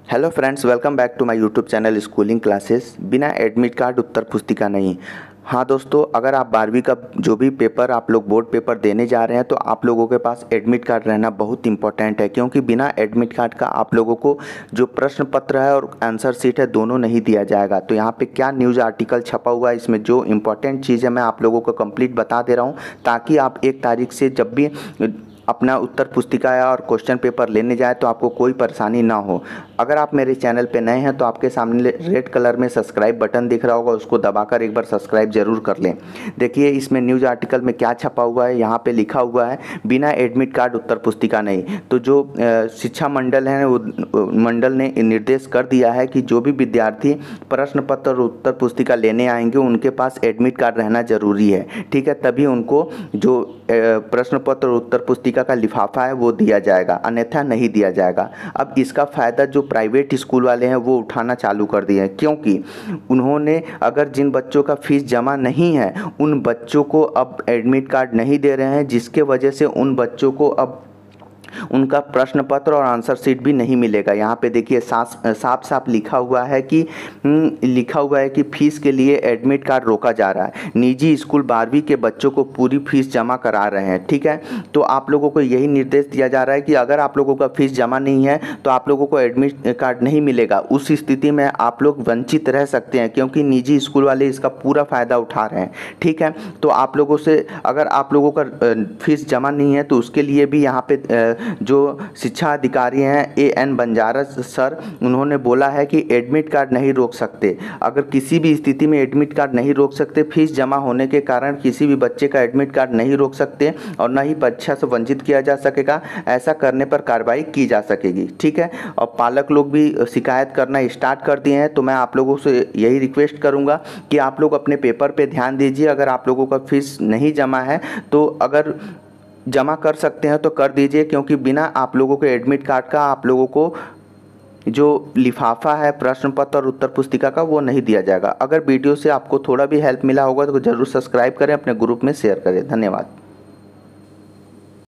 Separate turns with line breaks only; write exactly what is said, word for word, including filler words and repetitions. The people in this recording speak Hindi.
Hello friends, welcome back to my YouTube channel schooling classes. बिना एडमिट कार्ड उत्तर पुस्तिका नहीं। हाँ दोस्तों, अगर आप बारहवीं का जो भी पेपर आप लोग बोर्ड पेपर देने जा रहे हैं तो आप लोगों के पास एडमिट कार्ड रहना बहुत इंपॉर्टेंट है, क्योंकि बिना एडमिट कार्ड का आप लोगों को जो प्रश्न पत्र है और आंसर शीट है दोनों नहीं दिया जाएगा। तो यहाँ पे क्या न्यूज़ आर्टिकल छपा हुआ है, इसमें जो इंपॉर्टेंट चीज़ है मैं आप लोगों को कंप्लीट बता दे रहा हूँ, ताकि आप एक तारीख से जब भी अपना उत्तर पुस्तिका और क्वेश्चन पेपर लेने जाए तो आपको कोई परेशानी ना हो। अगर आप मेरे चैनल पे नए हैं तो आपके सामने रेड कलर में सब्सक्राइब बटन दिख रहा होगा, उसको दबाकर एक बार सब्सक्राइब जरूर कर लें। देखिए इसमें न्यूज़ आर्टिकल में क्या छपा हुआ है। यहाँ पे लिखा हुआ है बिना एडमिट कार्ड उत्तर पुस्तिका नहीं। तो जो शिक्षा मंडल है वो मंडल ने निर्देश कर दिया है कि जो भी विद्यार्थी प्रश्न पत्र और उत्तर पुस्तिका लेने आएंगे उनके पास एडमिट कार्ड रहना जरूरी है। ठीक है, तभी उनको जो प्रश्न पत्र और उत्तर पुस्तिका का लिफाफा है वो दिया जाएगा, अन्यथा नहीं दिया जाएगा। अब इसका फ़ायदा जो प्राइवेट स्कूल वाले हैं वो उठाना चालू कर दिए हैं, क्योंकि उन्होंने अगर जिन बच्चों का फीस जमा नहीं है उन बच्चों को अब एडमिट कार्ड नहीं दे रहे हैं, जिसके वजह से उन बच्चों को अब उनका प्रश्न पत्र और आंसर शीट भी नहीं मिलेगा। यहाँ पे देखिए साफ साफ साफ लिखा हुआ है कि लिखा हुआ है कि फीस के लिए एडमिट कार्ड रोका जा रहा है। निजी स्कूल बारहवीं के बच्चों को पूरी फीस जमा करा रहे हैं। ठीक है, तो आप लोगों को यही निर्देश दिया जा रहा है कि अगर आप लोगों का फीस जमा नहीं है तो आप लोगों को एडमिट कार्ड नहीं मिलेगा। उस स्थिति में आप लोग वंचित रह सकते हैं, क्योंकि निजी स्कूल वाले इसका पूरा फ़ायदा उठा रहे हैं। ठीक है, तो आप लोगों से अगर आप लोगों का फीस जमा नहीं है तो उसके लिए भी यहाँ पे जो शिक्षा अधिकारी हैं ए एन बंजारा सर, उन्होंने बोला है कि एडमिट कार्ड नहीं रोक सकते। अगर किसी भी स्थिति में एडमिट कार्ड नहीं रोक सकते, फीस जमा होने के कारण किसी भी बच्चे का एडमिट कार्ड नहीं रोक सकते और न ही परीक्षा से वंचित किया जा सकेगा। ऐसा करने पर कार्रवाई की जा सकेगी। ठीक है, और पालक लोग भी शिकायत करना स्टार्ट कर दिए हैं। तो मैं आप लोगों से यही रिक्वेस्ट करूँगा कि आप लोग अपने पेपर पर ध्यान दीजिए। अगर आप लोगों का फीस नहीं जमा है तो अगर जमा कर सकते हैं तो कर दीजिए, क्योंकि बिना आप लोगों के एडमिट कार्ड का आप लोगों को जो लिफाफा है प्रश्न पत्र और उत्तर पुस्तिका का वो नहीं दिया जाएगा। अगर वीडियो से आपको थोड़ा भी हेल्प मिला होगा तो ज़रूर सब्सक्राइब करें, अपने ग्रुप में शेयर करें। धन्यवाद।